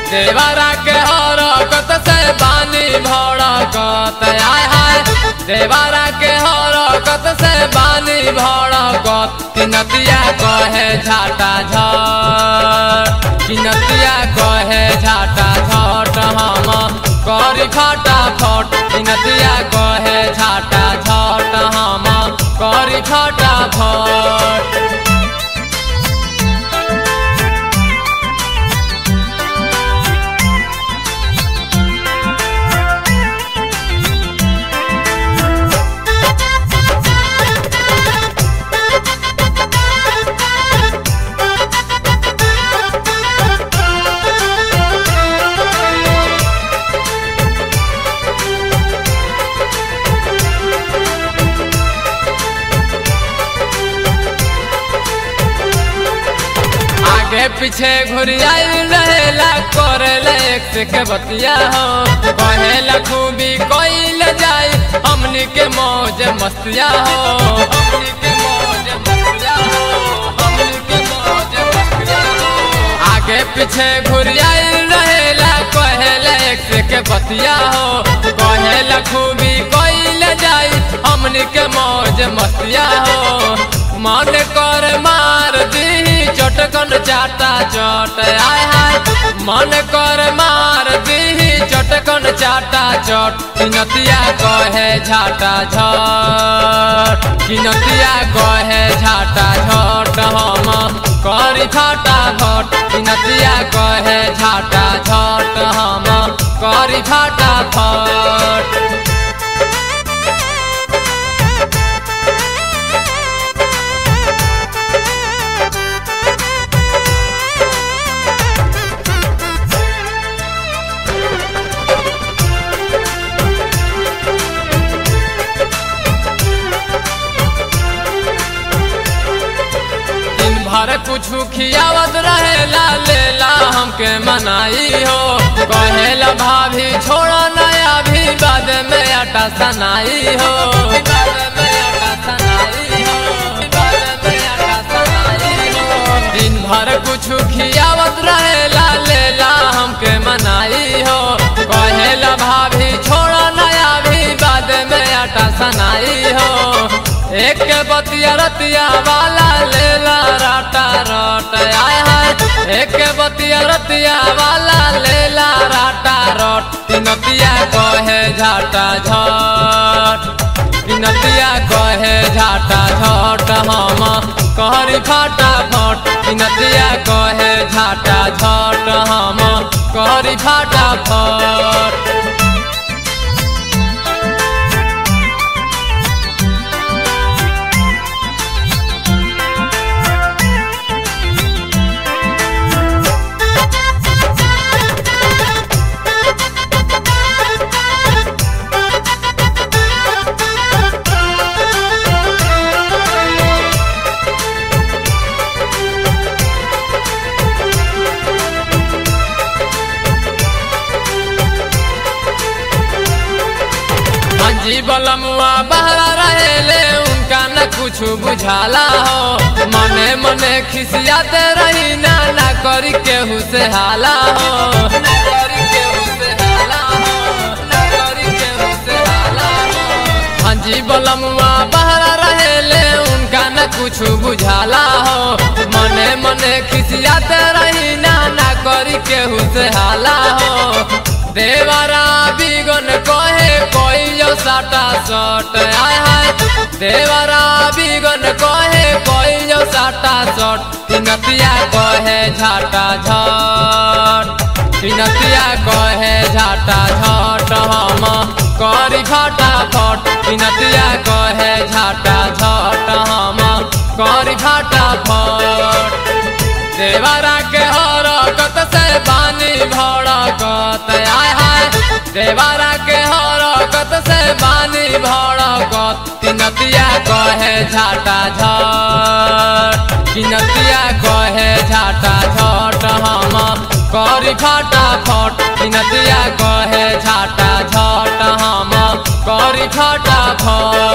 देवरा के हरकत से बानी भड़कत आय हाय। देवरा के हरकत से बानी भड़कत किनतिया कहे झाटा झट, किनतिया कहे झाटा झट हम करी फटाफट। किनतिया कहे झाटा झट हम करी फटाफट। आगे पीछे घुरियाई रहेला करेला एक से के बतिया हो। कहेला खूबी कोइल जाई हमनी के मौज मस्तिया हो, हमनी के मौज मस्तिया हो, हमनी के मौज मस्तिया हो। आगे पीछे घुरियाई रहेला कहेला एक से के बतिया हो। कहेला खूबी कोइल जाई हमनी के मौज मस्तिया हो। मन कर मार दी चटकन चाटा चट आय हाय। मन कर मार दी चटकन चाटा चट। किनतिया कहे झाटा झट, किनतिया कहे झाटा झट हम करी फटाफट। किनतिया कहे झाटा झट हम करी फटाफट। भर कुछ खियावत रहेला लेला हमके मनाई हो। कहेला भाभी छोड़ा नया भी बाद में आटा सनाई हो, बाद में आटा सनाई हो, बाद में आटा सनाई हो। दिन भर कुछ खियावत रहेला लेला हमके मनाई हो। कहेला भाभी छोड़ा नया भी बाद में आटा सनाई हो। एक बतिया रतिया वाला लेला राटा रट आय हाय। एक बतिया रतिया वाला लेला राटा रट। किनतिया कहे झाटा झट, किनतिया कहे झाटा झट हम करी फटाफट। किनतिया कहे झाटा झट हम करी फटाफट। बलमुआ बहरा रहेले उनका न कुछ बुझाला हो। मने मने खिसियाते रही ना करी केहू से हाला हो, ना करी केहू से हाला हो, ना करी केहू से हाला हो। हाँ जी बलमुआ बहरा रहेले उनका न कुछ बुझाला हो। मने मने खिसियाते रही ना करी केहू से हाला हो। देवरा बिगन कहे कोइयो साटा सट आय हाय। देवरा बिगन कहे कोइयो साटा सट। किनतिया कहे झाटा झट, किनतिया कहे झाटा झट हम करी फटाफट। किनतिया कहे झाटा झट हम करी फटाफट। देवरा के हरकत से बानी भड़कत आय हाय। देवरा के हरकत से बानी भड़कत। किनतिया कहे झाटा झट, किनतिया कहे झाटा झट हम करी फटाफट। किनतिया कहे झाटा झट हम करी फटाफट।